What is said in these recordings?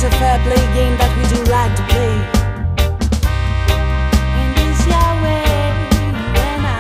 is a fair play game that we do like to play. And it's your way when I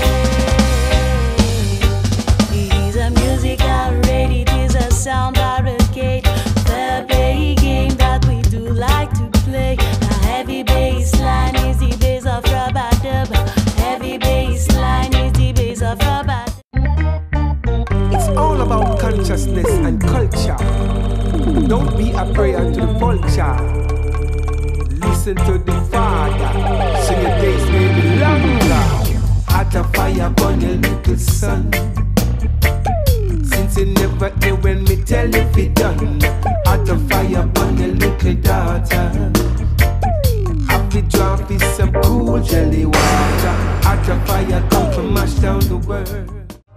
say it is a musical rate, it is a sound arcade. Fair play game that we do like to play. The heavy bass line is the bass of rubber dub. Heavy bass line is the bass of rubber. It's all about consciousness and culture. Don't be a prey to the vulture. Listen to the Father, so your days may be longer. At a fire burn your little son. Since you never hear when me tell you if it done. At a fire burn your little daughter. Happy drop is some cool jelly water. At a fire come to mash down the world.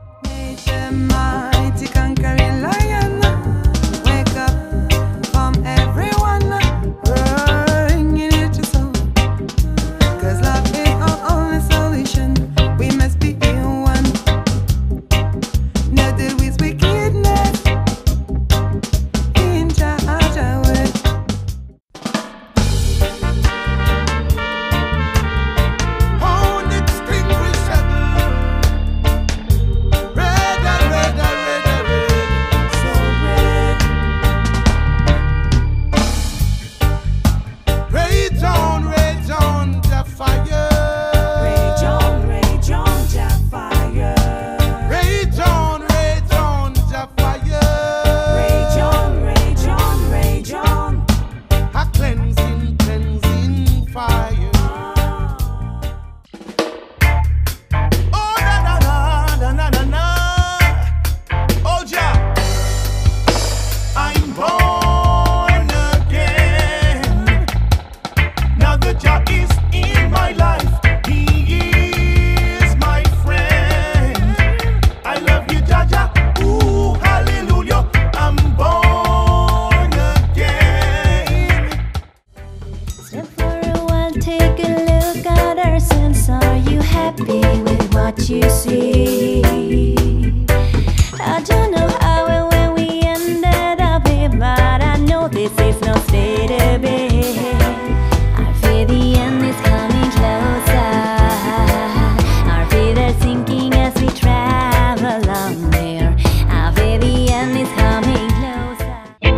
Mighty conquering lion, wake up from everyone, bringing it to soul. Cause love is our only solution. We must be in one. No deal with wickedness. In charge of it. You see, I don't know how and when we ended up here, but I know this is no state to be. Our fear the end is coming closer. Our fear is sinking as we travel along there. Our fear the end is coming closer.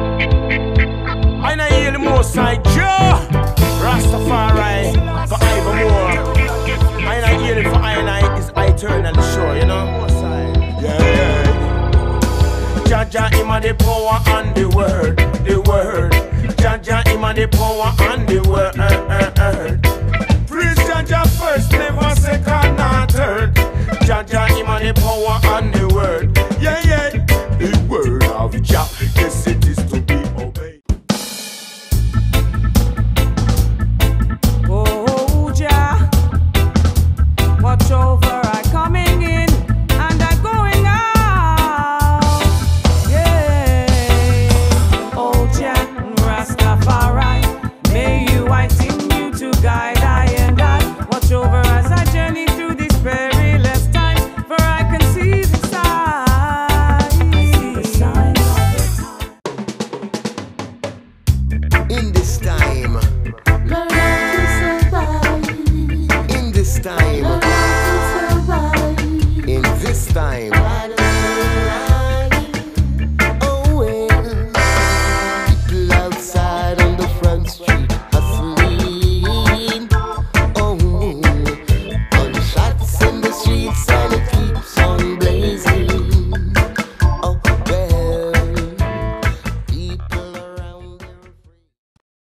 I know you're the most I Joe Rastafari for evermore. I know you're for I eternally sure, you know. Yeah. Jaja him a the power and the word, the word. Jaja him a the power and the word. Praise Jaja first, never second or third. Jaja him a the power and the word. Yeah. The word of Jah, yes it is to be obeyed. Oh Jah, watch over. In this time